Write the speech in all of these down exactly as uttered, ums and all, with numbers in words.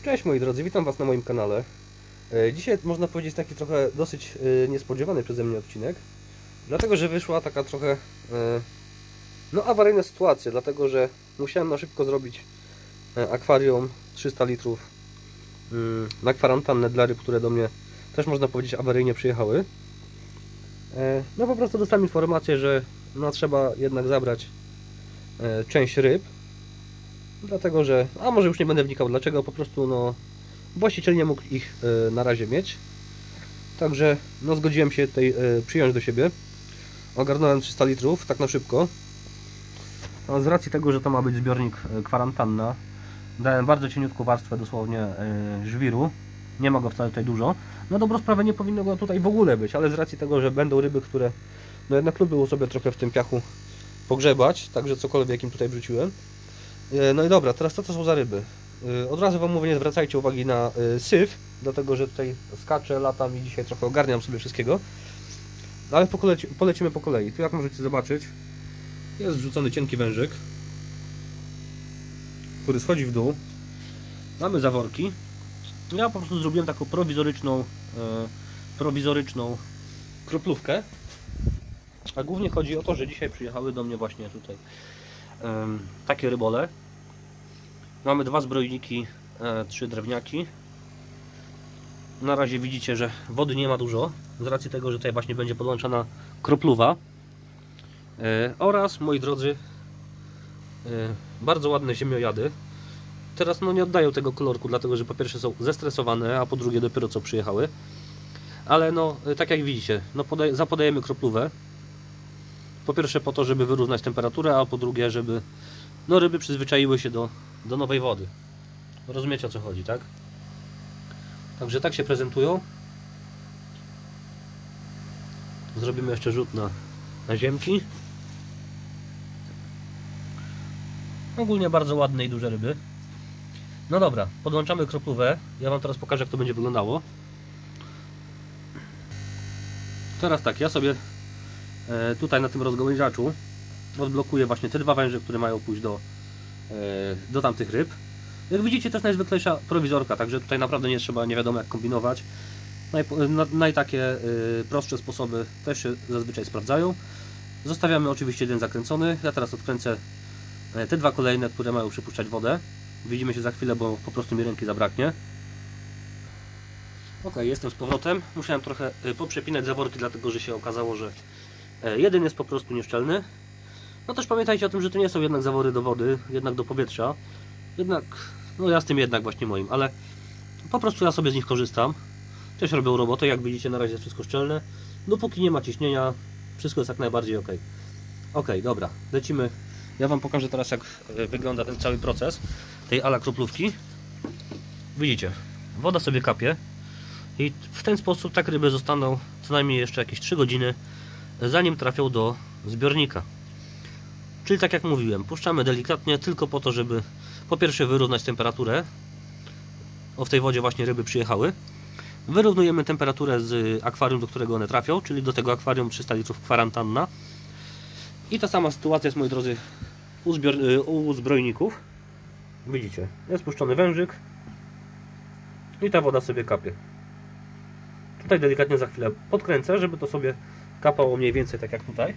Cześć moi drodzy, witam Was na moim kanale. Dzisiaj można powiedzieć taki trochę dosyć niespodziewany przeze mnie odcinek, dlatego że wyszła taka trochę no awaryjna sytuacja, dlatego że musiałem na szybko zrobić akwarium trzysta litrów na kwarantannę dla ryb, które do mnie też można powiedzieć awaryjnie przyjechały. No po prostu dostałem informację, że no, trzeba jednak zabrać część ryb, dlatego że, a może już nie będę wnikał dlaczego, po prostu no właściciel nie mógł ich y, na razie mieć, także no zgodziłem się tutaj y, przyjąć do siebie. Ogarnąłem trzysta litrów tak na szybko, no, z racji tego, że to ma być zbiornik y, kwarantanna, dałem bardzo cieniutką warstwę dosłownie y, żwiru, nie ma go wcale tutaj dużo. Na dobrą sprawę nie powinno go tutaj w ogóle być, ale z racji tego, że będą ryby, które no jednak lubią sobie trochę w tym piachu pogrzebać, także cokolwiek im tutaj wrzuciłem. No i dobra, teraz co to są za ryby? Od razu Wam mówię, nie zwracajcie uwagi na syf, dlatego że tutaj skaczę, latam i dzisiaj trochę ogarniam sobie wszystkiego. Ale poleci, polecimy po kolei. Tu jak możecie zobaczyć, jest wrzucony cienki wężyk, który schodzi w dół. Mamy zaworki. Ja po prostu zrobiłem taką prowizoryczną, prowizoryczną kroplówkę. A głównie chodzi o to, że dzisiaj przyjechały do mnie właśnie tutaj takie rybole. Mamy dwa zbrojniki, e, trzy drewniaki. Na razie widzicie, że wody nie ma dużo, z racji tego, że tutaj właśnie będzie podłączona kropluwa. E, oraz, moi drodzy, e, bardzo ładne ziemiojady. Teraz no nie oddają tego kolorku, dlatego że po pierwsze są zestresowane, a po drugie dopiero co przyjechały. Ale no, tak jak widzicie, no podaj zapodajemy kropluwę. Po pierwsze po to, żeby wyrównać temperaturę, a po drugie, żeby no ryby przyzwyczaiły się do, do nowej wody. Rozumiecie, o co chodzi, tak? Także tak się prezentują. Zrobimy jeszcze rzut na, na ziemki. Ogólnie bardzo ładne i duże ryby. No dobra, podłączamy kroplówę. Ja Wam teraz pokażę, jak to będzie wyglądało. Teraz tak, ja sobie tutaj na tym rozgałęziaczu odblokuję właśnie te dwa węże, które mają pójść do, do tamtych ryb. Jak widzicie, to jest najzwyklejsza prowizorka, także tutaj naprawdę nie trzeba nie wiadomo jak kombinować. Naj, na, naj takie prostsze sposoby też się zazwyczaj sprawdzają. Zostawiamy oczywiście jeden zakręcony. Ja teraz odkręcę te dwa kolejne, które mają przypuszczać wodę. Widzimy się za chwilę, bo po prostu mi ręki zabraknie. Ok, jestem z powrotem. Musiałem trochę poprzepinać zaworki, dlatego że się okazało, że jeden jest po prostu nieszczelny. No też pamiętajcie o tym, że to nie są jednak zawory do wody, jednak do powietrza. Jednak, no ja z tym jednak właśnie moim, ale po prostu ja sobie z nich korzystam. Też robią robotę, jak widzicie na razie jest wszystko szczelne. Dopóki nie ma ciśnienia, wszystko jest jak najbardziej ok. Ok, dobra, lecimy. Ja Wam pokażę teraz, jak wygląda ten cały proces tej ala kroplówki. Widzicie, woda sobie kapie i w ten sposób tak ryby zostaną co najmniej jeszcze jakieś trzy godziny, zanim trafią do zbiornika. Czyli tak jak mówiłem, puszczamy delikatnie tylko po to, żeby po pierwsze wyrównać temperaturę. O, w tej wodzie właśnie ryby przyjechały. Wyrównujemy temperaturę z akwarium, do którego one trafią, czyli do tego akwarium trzysta litrów kwarantanna. I ta sama sytuacja jest, moi drodzy, u, zbior... u zbrojników. Widzicie, jest puszczony wężyk i ta woda sobie kapie. Tutaj delikatnie za chwilę podkręcę, żeby to sobie kapało mniej więcej tak jak tutaj.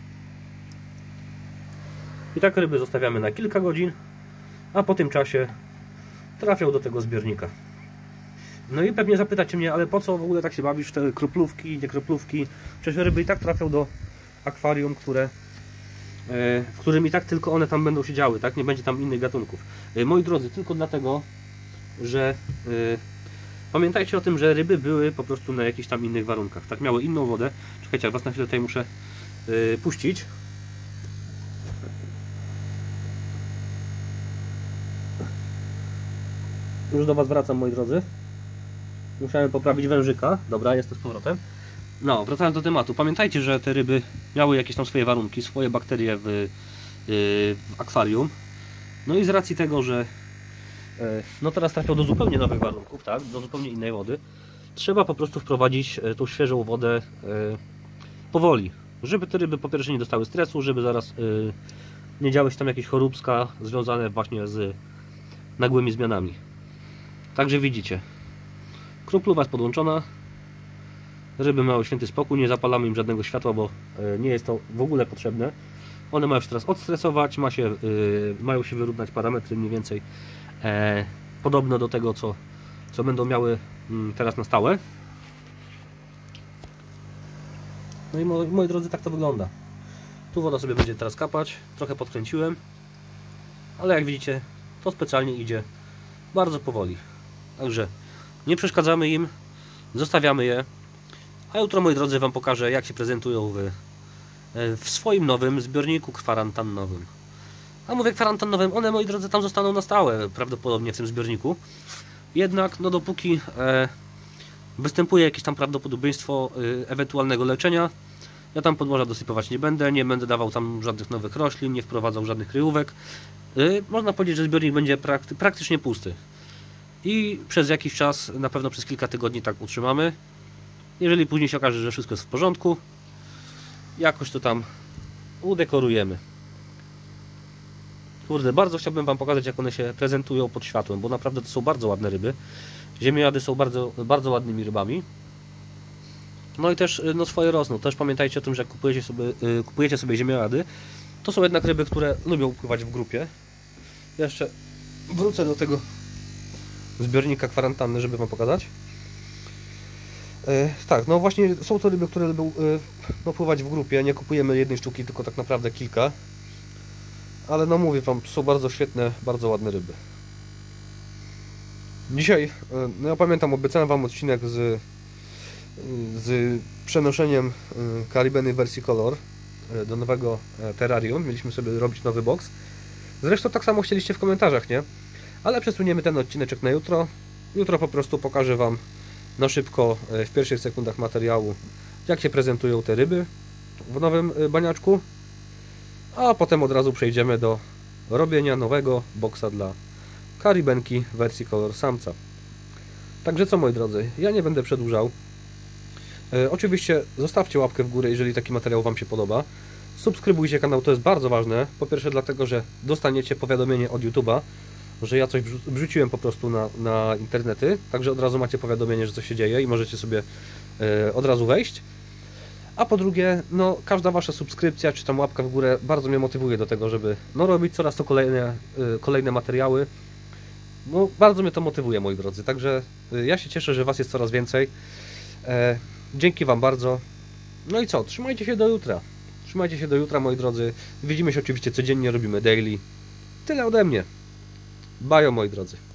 I tak ryby zostawiamy na kilka godzin, a po tym czasie trafią do tego zbiornika. No i pewnie zapytacie mnie, ale po co w ogóle tak się bawisz w te kroplówki, nie kroplówki? Przecież ryby i tak trafią do akwarium, które, w którym i tak tylko one tam będą siedziały, tak? Nie będzie tam innych gatunków. Moi drodzy, tylko dlatego, że pamiętajcie o tym, że ryby były po prostu na jakichś tam innych warunkach, tak? Miały inną wodę. Czekajcie, jak Was na chwilę tutaj muszę puścić. Już do Was wracam, moi drodzy. Musiałem poprawić wężyka. Dobra, jestem z powrotem. No, wracając do tematu. Pamiętajcie, że te ryby miały jakieś tam swoje warunki, swoje bakterie w, yy, w akwarium. No i z racji tego, że yy, no teraz trafią do zupełnie nowych warunków, tak? Do zupełnie innej wody. Trzeba po prostu wprowadzić yy, tą świeżą wodę yy, powoli. Żeby te ryby po pierwsze nie dostały stresu, żeby zaraz yy, nie działy się tam jakieś choróbska związane właśnie z nagłymi zmianami. Także widzicie, kroplowa jest podłączona, ryby mają święty spokój, nie zapalamy im żadnego światła, bo nie jest to w ogóle potrzebne. One mają się teraz odstresować, ma się, yy, mają się wyrównać parametry mniej więcej e, podobno do tego, co, co będą miały mm, teraz na stałe. No i moi, moi drodzy, tak to wygląda. Tu woda sobie będzie teraz kapać, trochę podkręciłem, ale jak widzicie, to specjalnie idzie bardzo powoli. Także nie przeszkadzamy im, zostawiamy je, a jutro, moi drodzy, Wam pokażę, jak się prezentują w, w swoim nowym zbiorniku kwarantannowym. A mówię kwarantannowym, one, moi drodzy, tam zostaną na stałe prawdopodobnie w tym zbiorniku. Jednak, no dopóki e, występuje jakieś tam prawdopodobieństwo e, ewentualnego leczenia, ja tam podłoża dosypywać nie będę, nie będę dawał tam żadnych nowych roślin, nie wprowadzał żadnych kryjówek. E, można powiedzieć, że zbiornik będzie prakty praktycznie pusty. I przez jakiś czas, na pewno przez kilka tygodni tak utrzymamy. Jeżeli później się okaże, że wszystko jest w porządku, jakoś to tam udekorujemy. Kurde, bardzo chciałbym Wam pokazać, jak one się prezentują pod światłem, bo naprawdę to są bardzo ładne ryby. Ziemiojady są bardzo, bardzo ładnymi rybami. No i też no, swoje rosną. Też pamiętajcie o tym, że jak kupujecie sobie, yy, kupujecie sobie ziemiojady, to są jednak ryby, które lubią pływać w grupie. Ja jeszcze wrócę do tego zbiornika kwarantanny, żeby Wam pokazać. Yy, tak, no właśnie są to ryby, które lubią yy, no, pływać w grupie. Nie kupujemy jednej sztuki, tylko tak naprawdę kilka. Ale no mówię Wam, są bardzo świetne, bardzo ładne ryby. Dzisiaj, no ja pamiętam, obiecałem Wam odcinek z, z przenoszeniem Caribeny Versicolor do nowego terrarium. Mieliśmy sobie robić nowy box. Zresztą tak samo chcieliście w komentarzach, nie? Ale przesuniemy ten odcineczek na jutro. Jutro po prostu pokażę Wam na szybko, w pierwszych sekundach materiału, jak się prezentują te ryby w nowym baniaczku. A potem od razu przejdziemy do robienia nowego boksa dla Caribenki Versicolor samca. Także co, moi drodzy, ja nie będę przedłużał. E, oczywiście zostawcie łapkę w górę, jeżeli taki materiał Wam się podoba. Subskrybujcie kanał, to jest bardzo ważne. Po pierwsze dlatego, że dostaniecie powiadomienie od YouTube'a, że ja coś wrzuciłem po prostu na, na internety. Także od razu macie powiadomienie, że coś się dzieje i możecie sobie e, od razu wejść. A po drugie, no każda Wasza subskrypcja czy tam łapka w górę bardzo mnie motywuje do tego, żeby no robić coraz to kolejne, y, kolejne materiały. No bardzo mnie to motywuje, moi drodzy. Także y, ja się cieszę, że Was jest coraz więcej. E, dzięki Wam bardzo. No i co? Trzymajcie się do jutra. Trzymajcie się do jutra, moi drodzy. Widzimy się oczywiście codziennie, robimy daily. Tyle ode mnie. Bajo, moi drodzy.